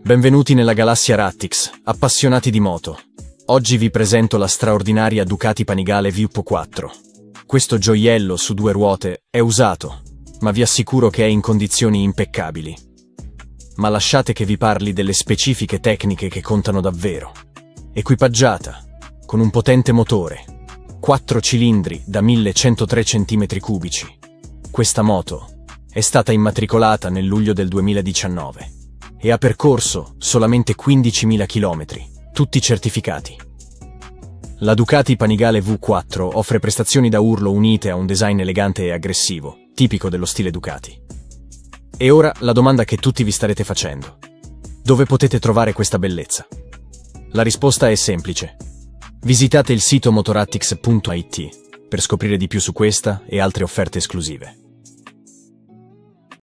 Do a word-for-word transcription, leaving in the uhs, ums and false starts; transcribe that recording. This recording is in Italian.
Benvenuti nella galassia Rattix, appassionati di moto. Oggi vi presento la straordinaria Ducati Panigale V P quattro. Questo gioiello su due ruote è usato, ma vi assicuro che è in condizioni impeccabili. Ma lasciate che vi parli delle specifiche tecniche che contano davvero. Equipaggiata, con un potente motore, quattro cilindri da millecentotré centimetri cubici. Questa moto è stata immatricolata nel luglio del duemiladiciannove e ha percorso solamente quindicimila chilometri, tutti certificati. La Ducati Panigale V quattro offre prestazioni da urlo unite a un design elegante e aggressivo, tipico dello stile Ducati. E ora la domanda che tutti vi starete facendo: dove potete trovare questa bellezza? La risposta è semplice. Visitate il sito motorattix punto it per scoprire di più su questa e altre offerte esclusive.